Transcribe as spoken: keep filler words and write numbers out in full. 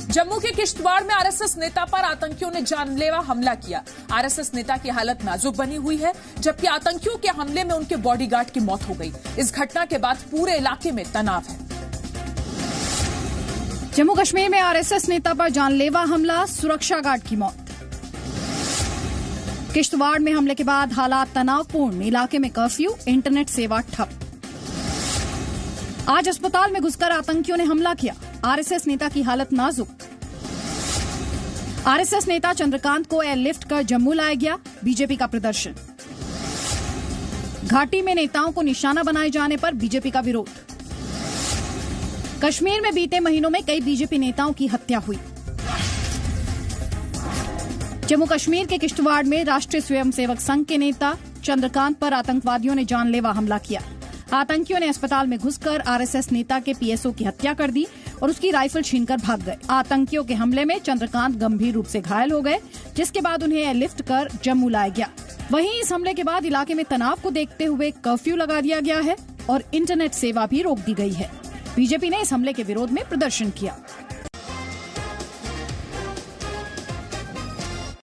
जम्मू के किश्तवाड़ में आरएसएस नेता पर आतंकियों ने जानलेवा हमला किया। आरएसएस नेता की हालत नाजुक बनी हुई है, जबकि आतंकियों के हमले में उनके बॉडीगार्ड की मौत हो गई। इस घटना के बाद पूरे इलाके में तनाव है। जम्मू कश्मीर में आरएसएस नेता पर जानलेवा हमला, सुरक्षा गार्ड की मौत। किश्तवाड़ में हमले के बाद हालात तनावपूर्ण, इलाके में कर्फ्यू, इंटरनेट सेवा ठप। आज अस्पताल में घुसकर आतंकियों ने हमला किया। आरएसएस नेता की हालत नाजुक। आरएसएस नेता चंद्रकांत को एयरलिफ्ट कर जम्मू लाया गया। बीजेपी का प्रदर्शन। घाटी में नेताओं को निशाना बनाए जाने पर बीजेपी का विरोध। कश्मीर में बीते महीनों में कई बीजेपी नेताओं की हत्या हुई। जम्मू कश्मीर के किश्तवाड़ में राष्ट्रीय स्वयंसेवक संघ के नेता चंद्रकांत पर आतंकवादियों ने जानलेवा हमला किया। आतंकियों ने अस्पताल में घुसकर आरएसएस नेता के पीएसओ की हत्या कर दी और उसकी राइफल छीनकर भाग गए। आतंकियों के हमले में चंद्रकांत गंभीर रूप से घायल हो गए, जिसके बाद उन्हें एयरलिफ्ट कर जम्मू लाया गया। वहीं इस हमले के बाद इलाके में तनाव को देखते हुए कर्फ्यू लगा दिया गया है और इंटरनेट सेवा भी रोक दी गई है। बीजेपी ने इस हमले के विरोध में प्रदर्शन किया।